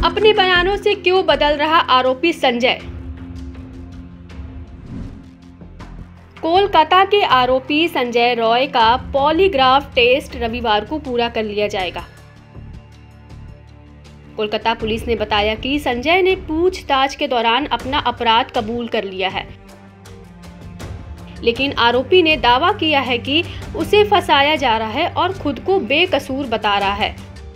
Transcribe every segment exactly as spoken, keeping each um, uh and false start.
अपने बयानों से क्यों बदल रहा आरोपी संजय। कोलकाता के आरोपी संजय रॉय का पॉलीग्राफ टेस्ट रविवार को पूरा कर लिया जाएगा। कोलकाता पुलिस ने बताया कि संजय ने पूछताछ के दौरान अपना अपराध कबूल कर लिया है, लेकिन आरोपी ने दावा किया है कि उसे फंसाया जा रहा है और खुद को बेकसूर बता रहा है।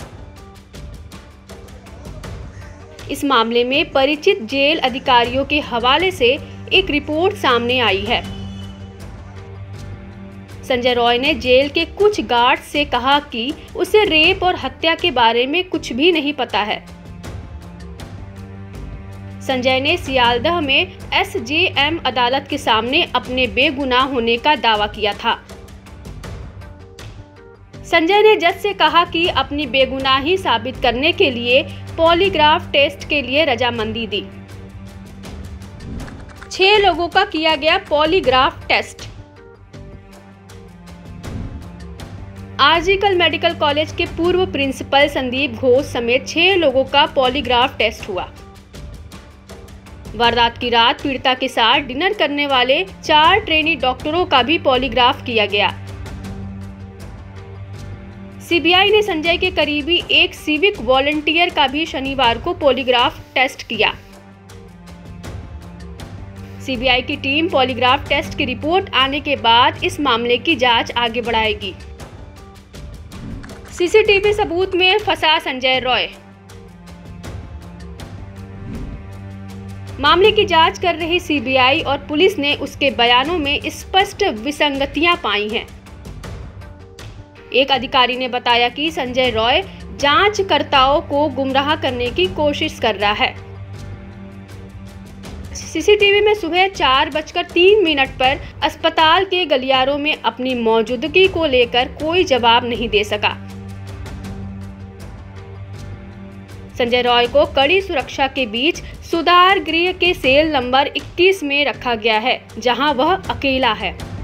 इस मामले में परिचित जेल अधिकारियों के हवाले से एक रिपोर्ट सामने आई है। संजय रॉय ने जेल के कुछ गार्ड से कहा कि उसे रेप और हत्या के बारे में कुछ भी नहीं पता है। संजय ने सियालदह में एस जे एम अदालत के सामने अपने बेगुनाह होने का दावा किया था। संजय ने जज से कहा कि अपनी बेगुनाही साबित करने के लिए पॉलीग्राफ टेस्ट के लिए रजामंदी दी। छह लोगों का किया गया polygraph test. RG Kar medical college के पूर्व प्रिंसिपल संदीप घोष समेत छह लोगों का पॉलीग्राफ टेस्ट हुआ। वारदात की रात पीड़िता के साथ डिनर करने वाले चार ट्रेनी डॉक्टरों का भी पॉलीग्राफ किया गया। सीबीआई ने संजय के करीबी एक सिविक वॉलंटियर का भी शनिवार को पॉलीग्राफ टेस्ट किया। सीबीआई की टीम पॉलीग्राफ टेस्ट की रिपोर्ट आने के बाद इस मामले की जांच आगे बढ़ाएगी। सीसीटीवी सबूत में फंसा संजय रॉय। मामले की जांच कर रही सीबीआई और पुलिस ने उसके बयानों में स्पष्ट विसंगतियां पाई हैं। एक अधिकारी ने बताया कि संजय रॉय जांचकर्ताओं को गुमराह करने की कोशिश कर रहा है। सीसीटीवी में सुबह चार बजकर तीन मिनट पर अस्पताल के गलियारों में अपनी मौजूदगी को लेकर कोई जवाब नहीं दे सका। संजय रॉय को कड़ी सुरक्षा के बीच सुधार गृह के सेल नंबर इक्कीस में रखा गया है, जहां वह अकेला है।